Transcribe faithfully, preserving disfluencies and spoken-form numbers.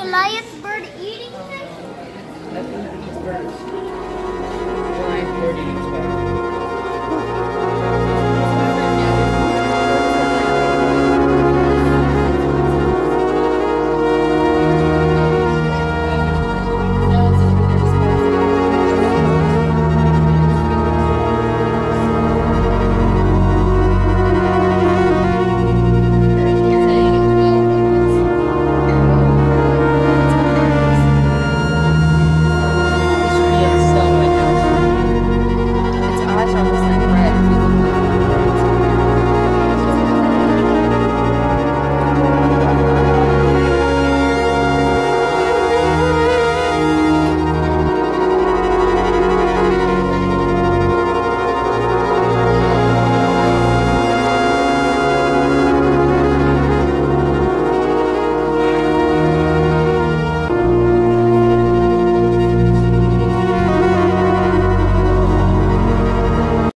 Goliath bird eating thing? That's one of these birds. Giant bird eating stuff.